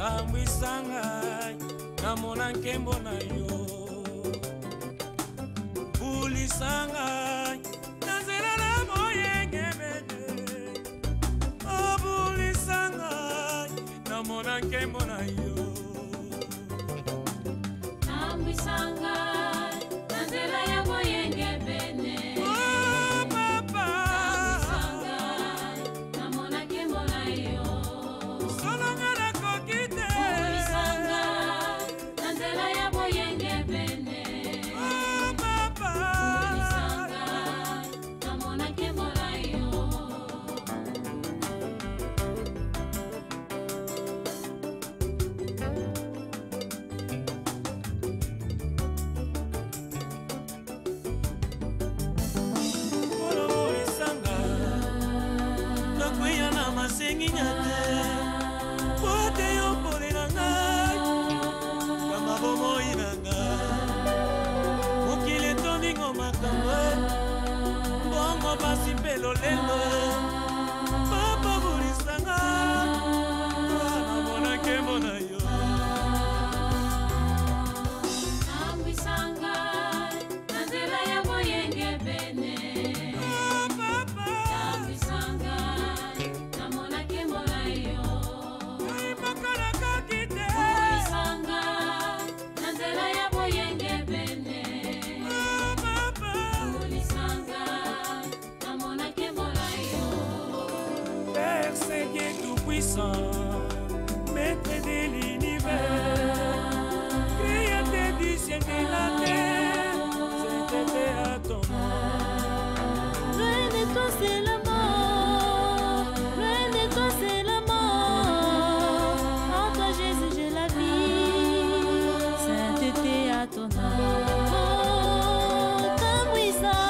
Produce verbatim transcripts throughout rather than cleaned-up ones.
tambwisanga namona nkembo na yo bulisanga nazela na moyenge bene oh bulisanga namona nkembo na yo tambwisanga nazela ya moyenge bene oh papa tambwisanga namona nkembo na yo solonga na kokite bulisanga nazela ya moyenge bene oh papa bulisanga namona nkembo na yo masengi nyate pote yo pole na ngai kama bomoi na ngai mokili tondingo makambo bongo basi mpe lolendo papa bulisanga namona nkembo na yo tambwisanga na nzela ya moyenge bene Maître de l'univers, créateur du ciel et la terre, c'était à ton nom. Loin de toi c'est la mort, loin de toi c'est la mort. En toi Jésus j'ai la vie, sainteté à ton nom. Oh, tambwisa.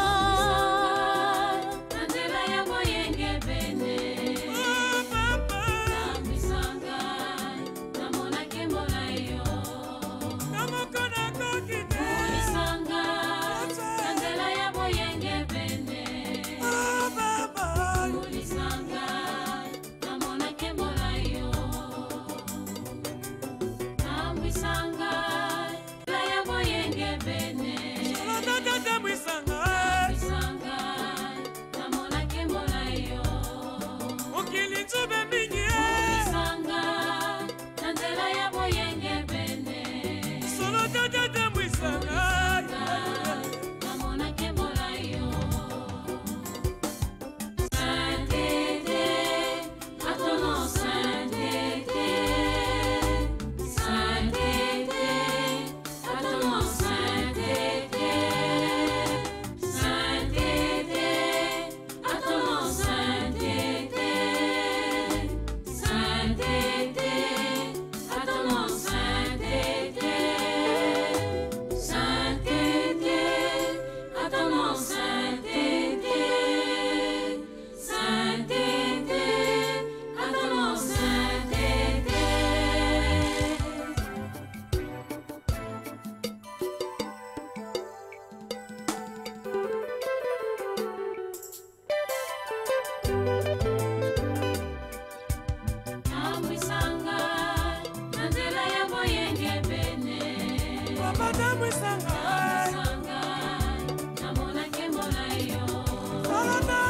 Tambwisanga, namona nkembo na yo.